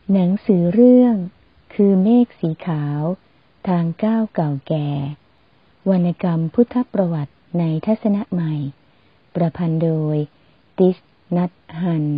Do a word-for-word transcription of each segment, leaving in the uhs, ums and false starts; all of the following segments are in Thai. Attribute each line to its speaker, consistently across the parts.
Speaker 1: หนังสือเรื่องคือเมฆสีขาวทางก้าวเก่าแก่วรรณกรรมพุทธประวัติในทัศนะใหม่ประพันธ์โดยติส นัทฮัน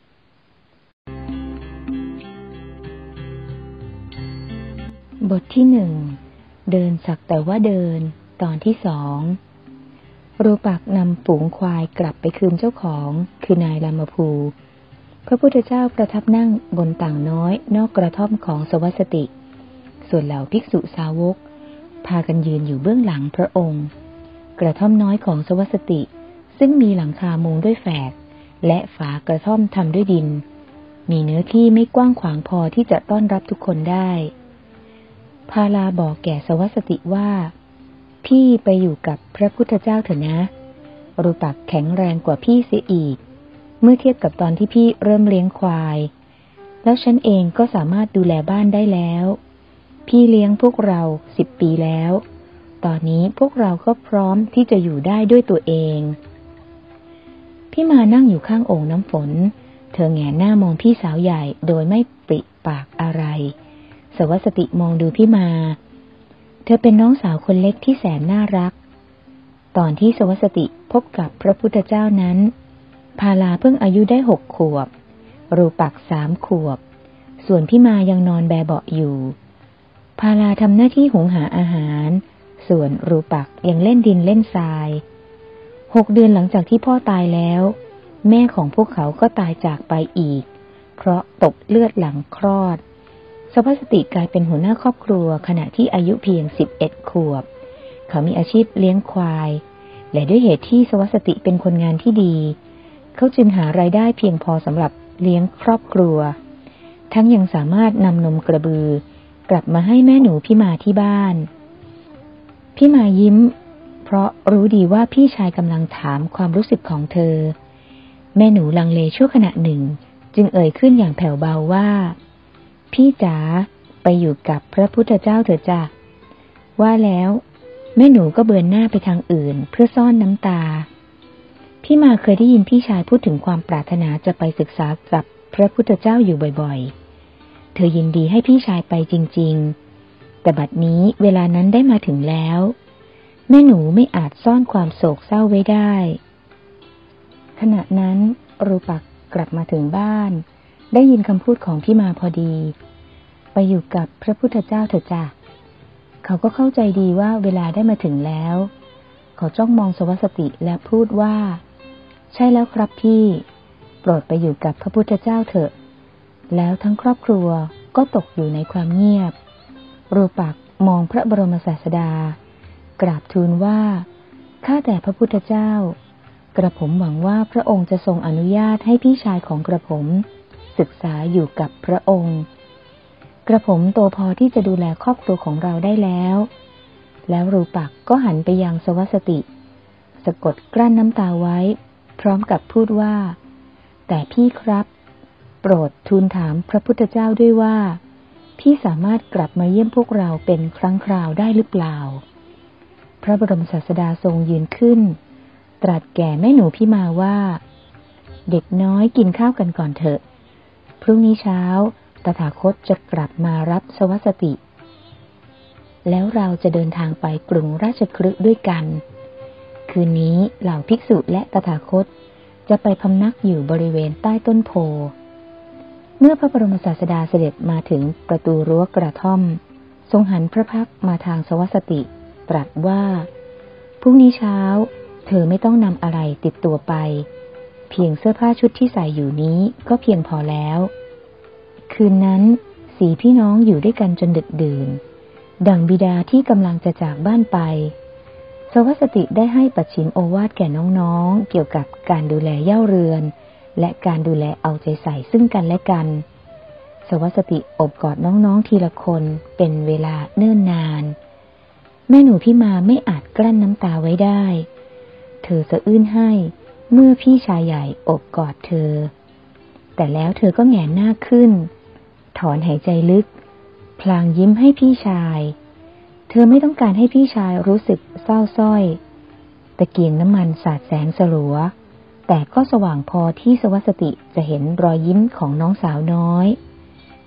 Speaker 1: บทที่หนึ่งเดินสักแต่ว่าเดินตอนที่สองรูปักนำฝูงควายกลับไปคืนเจ้าของคือนายรามภูพระพุทธเจ้าประทับนั่งบนต่างน้อยนอกกระท่อมของสวัสติส่วนเหล่าภิกษุสาวกพากันยืนอยู่เบื้องหลังพระองค์กระท่อมน้อยของสวัสติซึ่งมีหลังคามุงด้วยแฝกและฝากระท่อมทำด้วยดินมีเนื้อที่ไม่กว้างขวางพอที่จะต้อนรับทุกคนได้พาลาบอกแก่สวัสติว่าพี่ไปอยู่กับพระพุทธเจ้าเถอะนะรูปักแข็งแรงกว่าพี่เสียอีกเมื่อเทียบกับตอนที่พี่เริ่มเลี้ยงควายแล้วฉันเองก็สามารถดูแลบ้านได้แล้วพี่เลี้ยงพวกเราสิบปีแล้วตอนนี้พวกเราก็พร้อมที่จะอยู่ได้ด้วยตัวเองพี่มานั่งอยู่ข้างโอ่งน้ำฝนเธอแงนหน้ามองพี่สาวใหญ่โดยไม่ปริปากอะไรสวัสติมองดูพี่มาเธอเป็นน้องสาวคนเล็กที่แสนน่ารักตอนที่สวัสติพบกับพระพุทธเจ้านั้นพาลาเพิ่งอายุได้หกขวบรูปักสามขวบส่วนพี่มายังนอนแบเบาะอยู่พาลาทำหน้าที่หุงหาอาหารส่วนรูปักยังเล่นดินเล่นทรายหกเดือนหลังจากที่พ่อตายแล้วแม่ของพวกเขาก็ตายจากไปอีกเพราะตกเลือดหลังคลอดสวัสติกลายเป็นหัวหน้าครอบครัวขณะที่อายุเพียงสิบเอ็ดขวบเขามีอาชีพเลี้ยงควายและด้วยเหตุที่สวัสติเป็นคนงานที่ดีเขาจึงหารายได้เพียงพอสำหรับเลี้ยงครอบครัวทั้งยังสามารถนำนมกระบือกลับมาให้แม่หนูพี่มาที่บ้านพี่มายิ้มเพราะรู้ดีว่าพี่ชายกำลังถามความรู้สึกของเธอแม่หนูลังเลชั่วขณะหนึ่งจึงเอ่ยขึ้นอย่างแผ่วเบาว่าพี่จ๋าไปอยู่กับพระพุทธเจ้าเถิดจ้ะว่าแล้วแม่หนูก็เบือนหน้าไปทางอื่นเพื่อซ่อนน้ำตาพี่มาเคยได้ยินพี่ชายพูดถึงความปรารถนาจะไปศึกษากับพระพุทธเจ้าอยู่บ่อยๆเธอยินดีให้พี่ชายไปจริงๆแต่บัดนี้เวลานั้นได้มาถึงแล้วแม่หนูไม่อาจซ่อนความโศกเศร้าไว้ได้ขณะนั้นรูปักกลับมาถึงบ้านได้ยินคำพูดของพี่มาพอดีไปอยู่กับพระพุทธเจ้าเถอะจ้ะเขาก็เข้าใจดีว่าเวลาได้มาถึงแล้วเขาจ้องมองสวัสติและพูดว่าใช่แล้วครับพี่โปรดไปอยู่กับพระพุทธเจ้าเถอะแล้วทั้งครอบครัวก็ตกอยู่ในความเงียบรูปักมองพระบรมศาสดากราบทูลว่าข้าแต่พระพุทธเจ้ากระผมหวังว่าพระองค์จะทรงอนุญาตให้พี่ชายของกระผมศึกษาอยู่กับพระองค์กระผมโตพอที่จะดูแลครอบครัวของเราได้แล้วแล้วรูปักก็หันไปยังสวัสติสะกดกลั้นน้ำตาไว้พร้อมกับพูดว่าแต่พี่ครับโปรดทูลถามพระพุทธเจ้าด้วยว่าพี่สามารถกลับมาเยี่ยมพวกเราเป็นครั้งคราวได้หรือเปล่าพระบรมศาสดาทรงยืนขึ้นตรัสแก่แม่หนูพี่มาว่าเด็กน้อยกินข้าวกันก่อนเถอะพรุ่งนี้เช้าตถาคตจะกลับมารับสวัสติแล้วเราจะเดินทางไปกรุงราชคฤห์ด้วยกันคืนนี้เหล่าภิกษุและตถาคตจะไปพำนักอยู่บริเวณใต้ต้นโพเมื่อพระบรมศาสดาเสด็จมาถึงประตูรั้วกระท่อมทรงหันพระพักตร์มาทางสวัสติตรัสว่าพรุ่งนี้เช้าเธอไม่ต้องนำอะไรติดตัวไปเพียงเสื้อผ้าชุดที่ใส่อยู่นี้ก็เพียงพอแล้วคืนนั้นสี่พี่น้องอยู่ด้วยกันจนดึกดื่นดั่งบิดาที่กำลังจะจากบ้านไปสวัสติได้ให้ปัจฉิมโอวาทแก่น้องๆเกี่ยวกับการดูแลเย่าเรือนและการดูแลเอาใจใส่ซึ่งกันและกันสวัสติอบกอดน้องๆทีละคนเป็นเวลาเนิ่นนานแม่หนูพี่มาไม่อาจกลั้นน้ำตาไว้ได้เธอสะอื้นให้เมื่อพี่ชายใหญ่อบกอดเธอแต่แล้วเธอก็แหงนหน้าขึ้นถอนหายใจลึกพลางยิ้มให้พี่ชายเธอไม่ต้องการให้พี่ชายรู้สึกเศร้าส้อยตะเกียงน้ำมันสาดแสงสลัวแต่ก็สว่างพอที่สวัสติจะเห็นรอยยิ้มของน้องสาวน้อย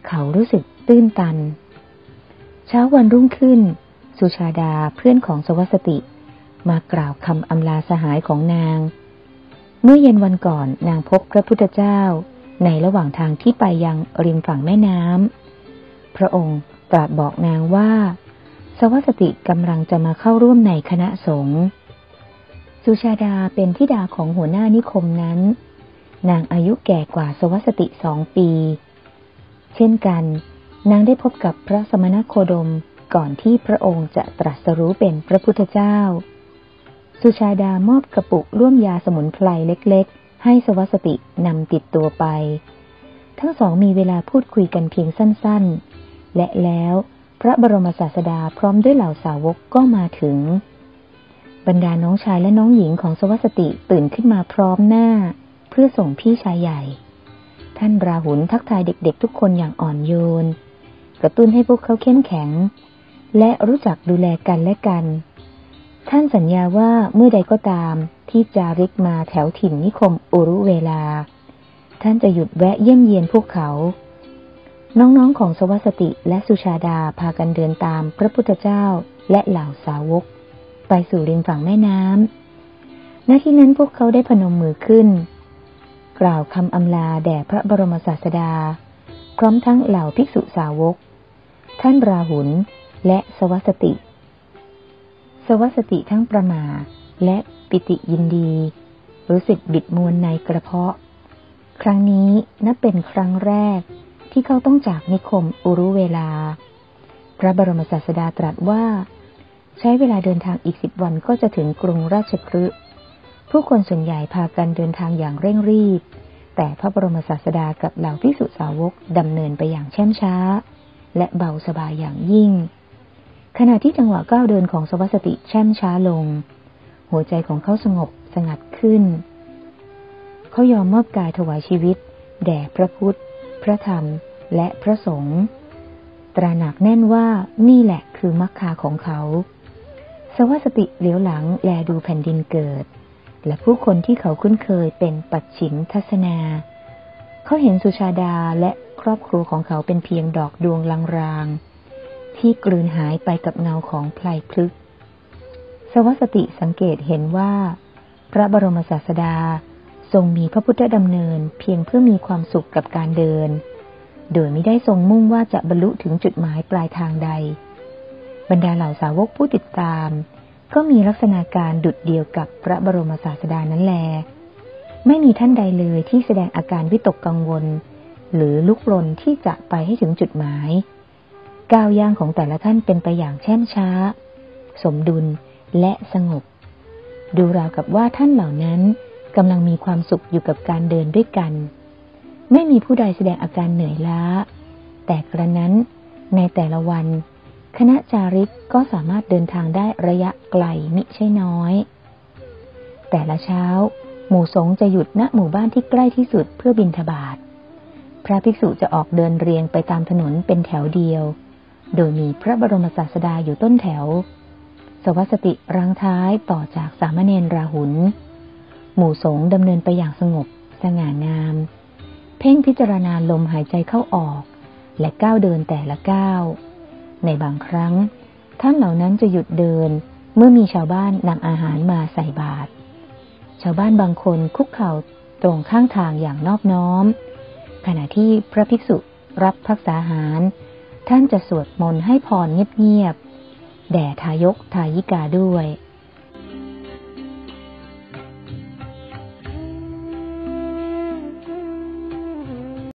Speaker 1: เขารู้สึกตื้นตันเช้าวันรุ่งขึ้นสุชาดาเพื่อนของสวัสติมากล่าวคำอำลาสหายของนางเมื่อเย็นวันก่อนนางพบพระพุทธเจ้าในระหว่างทางที่ไปยังริมฝั่งแม่น้ำพระองค์ตรัสบอกนางว่าสวัสติกำลังจะมาเข้าร่วมในคณะสงฆ์สุชาดาเป็นธิดาของหัวหน้านิคมนั้นนางอายุแก่กว่าสวัสติสองปีเช่นกันนางได้พบกับพระสมณโคดมก่อนที่พระองค์จะตรัสรู้เป็นพระพุทธเจ้าสุชาดามอบกระปุกร่วมยาสมุนไพรเล็กๆให้สวัสตินำติดตัวไปทั้งสองมีเวลาพูดคุยกันเพียงสั้นๆและแล้วพระบรมศาสดาพร้อมด้วยเหล่าสาวกก็มาถึงบรรดาน้องชายและน้องหญิงของสวัสติตื่นขึ้นมาพร้อมหน้าเพื่อส่งพี่ชายใหญ่ท่านราหุลทักทายเด็กๆทุกคนอย่างอ่อนโยนกระตุ้นให้พวกเขาเข้มแข็งและรู้จักดูแลกันและกันท่านสัญญาว่าเมื่อใดก็ตามที่จาริกมาแถวถิ่นนิคมอุรุเวลาท่านจะหยุดแวะเยี่ยมเยียนพวกเขาน้องๆของสวัสติและสุชาดาพากันเดินตามพระพุทธเจ้าและเหล่าสาวกไปสู่ริมฝั่งแม่น้ำณที่นั้นพวกเขาได้พนมมือขึ้นกล่าวคำอำลาแด่พระบรมศาสดาพร้อมทั้งเหล่าภิกษุสาวกท่านราหุลและสวัสติสวัสติทั้งประหม่าและปิติยินดีรู้สึกบิดมวนในกระเพาะครั้งนี้นับเป็นครั้งแรกที่เขาต้องจากนิคมอุรุเวลาพระบรมศาสดาตรัสว่าใช้เวลาเดินทางอีกสิบวันก็จะถึงกรุงราชคฤห์ผู้คนส่วนใหญ่พากันเดินทางอย่างเร่งรีบแต่พระบรมศาสดากับเหล่าภิกษุสาวกดำเนินไปอย่างแช่มช้าและเบาสบายอย่างยิ่งขณะที่จังหวะก้าวเดินของสวัสติแช่มช้าลงหัวใจของเขาสงบสงัดขึ้นเขายอมมอบกายถวายชีวิตแด่พระพุทธพระธรรมและพระสงฆ์ตระหนักแน่นว่านี่แหละคือมรรคาของเขาสวัสติเหลียวหลังแลดูแผ่นดินเกิดและผู้คนที่เขาคุ้นเคยเป็นปัจฉิมทัศนาเขาเห็นสุชาดาและครอบครัวของเขาเป็นเพียงดอกดวงลางๆที่กลืนหายไปกับเงาของไพลพฤกษ์สวัสติสังเกตเห็นว่าพระบรมศาสดาทรงมีพระพุทธดำเนินเพียงเพื่อมีความสุขกับการเดินโดยไม่ได้ทรงมุ่งว่าจะบรรลุถึงจุดหมายปลายทางใดบรรดาเหล่าสาวกผู้ติดตามก็มีลักษณะการดุจเดียวกับพระบรมศาสดานั้นแลไม่มีท่านใดเลยที่แสดงอาการวิตกกังวลหรือลุกลนที่จะไปให้ถึงจุดหมายก้าวย่างของแต่ละท่านเป็นไปอย่างแช่มช้าสมดุลและสงบดูราวกับว่าท่านเหล่านั้นกำลังมีความสุขอยู่กับการเดินด้วยกันไม่มีผู้ใดแสดงอาการเหนื่อยล้าแต่กระนั้นในแต่ละวันคณะจาริกก็สามารถเดินทางได้ระยะไกลมิใช่น้อยแต่ละเช้าหมู่สงฆ์จะหยุดณหมู่บ้านที่ใกล้ที่สุดเพื่อบิณฑบาตพระภิกษุจะออกเดินเรียงไปตามถนนเป็นแถวเดียวโดยมีพระบรมศาสดาอยู่ต้นแถวสวัสติรังท้ายต่อจากสามเณรราหุลหมู่สงฆ์ดำเนินไปอย่างสงบสง่างามเพ่งพิจารณาลมหายใจเข้าออกและก้าวเดินแต่ละก้าวในบางครั้งท่านเหล่านั้นจะหยุดเดินเมื่อมีชาวบ้านนำอาหารมาใส่บาตรชาวบ้านบางคนคุกเข่าตรงข้างทางอย่างนอบน้อมขณะที่พระภิกษุรับภักษาหารท่านจะสวดมนต์ให้พรเงียบๆแด่ทายกทายิกาด้วย